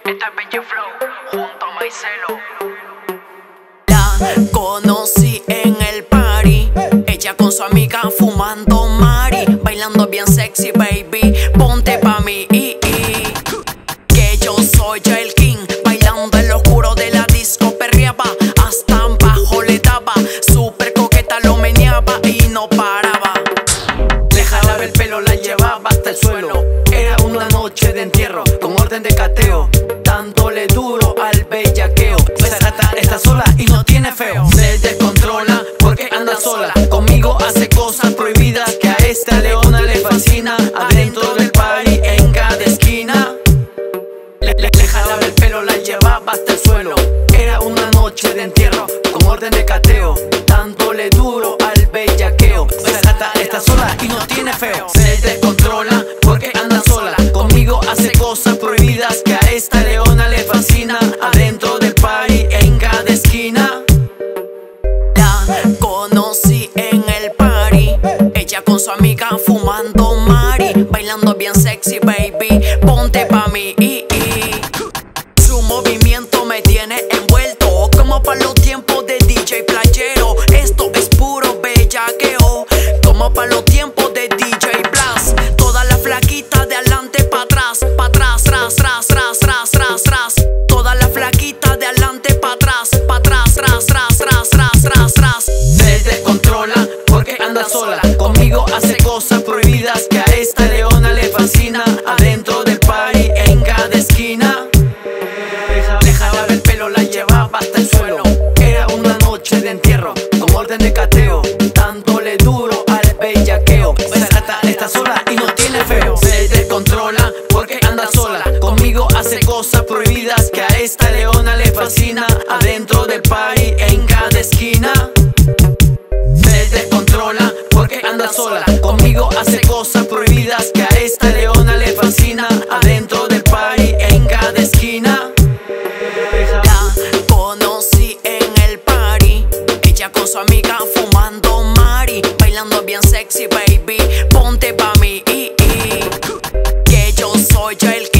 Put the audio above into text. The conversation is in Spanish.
Esta es Benji Flow junto a Maicelo. La conocí en el party, ella con su amiga fumando mari, bailando bien sexy, baby, ponte pa' mí, que yo soy el king, bailando en lo oscuro de la disco, perreaba, hasta abajo le daba, súper coqueta lo meneaba y no paraba. Le jalaba el pelo, la llevaba hasta el suelo. Era una noche de entierro, con orden de cateo, dándole duro al bellaqueo. Esa gata está sola y no tiene feo. Se descontrola porque anda sola. Conmigo hace cosas prohibidas que a esta leona le fascina. Adentro del party, en cada esquina. Le jalaba el pelo, la llevaba hasta el suelo. Era una noche de entierro, con orden de cateo, dándole duro al bellaqueo. Esa gata está sola y no tiene feo. Se descontrola porque anda sola. Conmigo hace cosas prohibidas que a esta leona le fascina. Adentro del party, en cada esquina. La conocí en el party, ella con su amiga fumando mari, bailando bien sexy, baby, ponte pa' mí, Su movimiento me tiene envuelto, como para los tiempos de DJ Playero. Esto es puro bellaqueo, como para los tiempos de DJ Blast. Todas las flaquitas de adelante pa' atrás, tras, tras, tras, tras, tras, tras, tras. Todas las flaquitas de adelante pa' atrás, tras, tras, tras, tras, tras, tras, tras. Se descontrola porque anda sola. Conmigo hace cosas prohibidas que a esta leona le fascina. Adentro del party, en cada esquina. Dejaba el pelo, la llevaba hasta el suelo. Era una noche de entierro, con orden de cateo, dándole duro al bellaqueo. Esa gata está sola y no tiene feo. Se descontrola porque anda sola. Conmigo hace cosas prohibidas que a esta leona le fascina. Adentro del party, en cada esquina. Se descontrola porque anda sola. Conmigo hace cosas prohibidas que a esta leona le fascina. Adentro del party, en cada esquina. La conocí en el party, ella con su amiga fumando mari, bailando bien sexy, baby, ponte pa' mí, que yo soy el king.